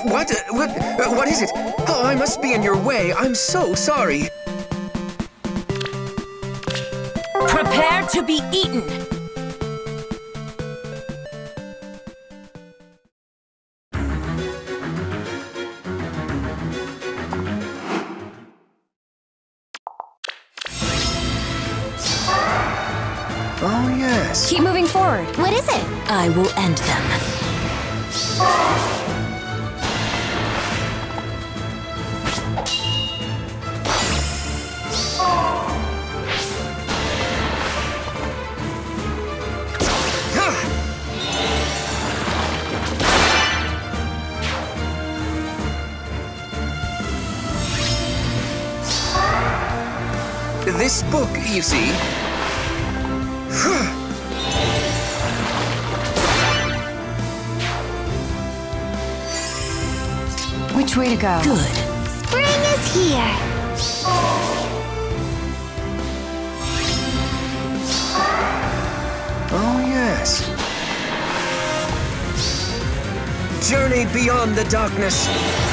What is it? Oh, I must be in your way. I'm so sorry. Prepare to be eaten! Oh, yes. Keep moving forward. What is it? I will end them. This book, you see. Which way to go? Good. Spring is here. Oh, yes. Journey beyond the darkness.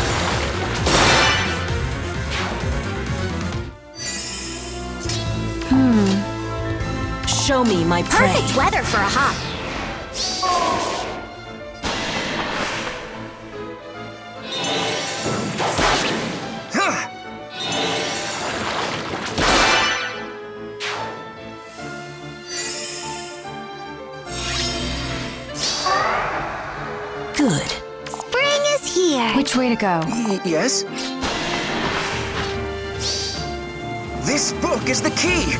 Show me my prey. Perfect weather for a hop. Good. Spring is here. Which way to go? Yes? This book is the key!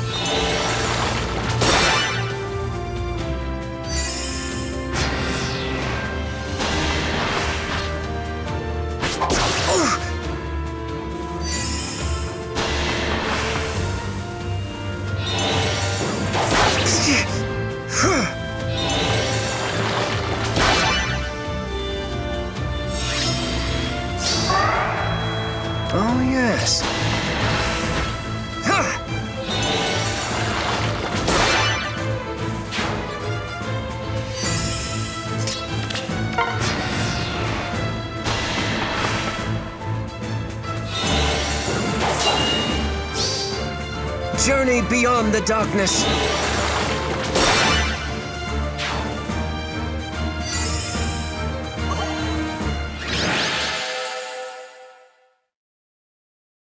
Oh, yes. Journey beyond the darkness.